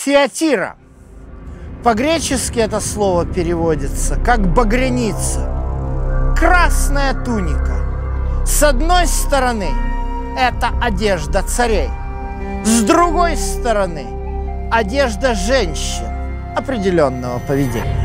Фиатира. По-гречески это слово переводится как багряница. Красная туника. С одной стороны, это одежда царей. С другой стороны, одежда женщин определенного поведения.